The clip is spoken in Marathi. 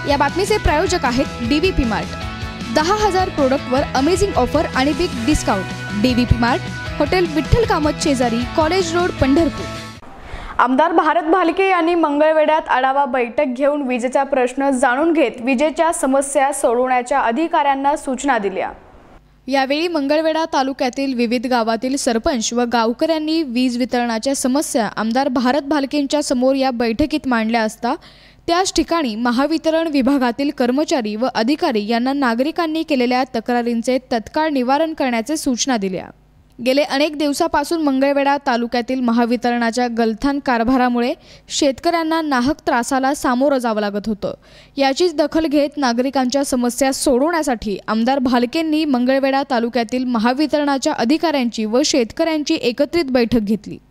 या बातमीचे प्रायोजक आहेत डीवीपी मार्ट। 10,000 प्रोडक्टवर अमेझिंग ऑफर आणि big discount. DVP mart, hotel Vitthal Kamat शेजारी, कॉलेज रोड, पंढरपूर। आमदार भारत भालके यांनी मंगळवेढ्यात आढावा बैठक घेऊन विजेचा प्रश्न जाणून घेत विजेच्या समस्या सोडवण्याच्या अधिकाऱ्यांना सूचना दिल्या। यावेळी मंगळवेढा तालुक्यातील विविध गावातील सरपंच व गावकऱ्यांनी वीज वितरणाच्या समस्या आमदार भारत भालकेंच्या समोर या बैठकीत मांडल्या असता त्याच ठिकाणी महावितरण विभागातील कर्मचारी व अधिकारी यांना नागरिकांनी केलेल्या तक्रारींचे तत्काळ निवारण करण्याचे सूचना दिल्या। गेले अनेक दिवसापासून मंगळवेढा तालुक्यातील महावितरणाच्या गलथान कारभारामुळे शेतकऱ्यांना नाहक त्रासाला सामोरं जावं लागत होतं। याचीच दखल घेत नागरिकांच्या समस्या सोडवण्यासाठी आमदार भालकेंनी मंगळवेढा तालुक्यातील महावितरणाच्या अधिकाऱ्यांची व शेतकऱ्यांची एकत्रित बैठक घेतली।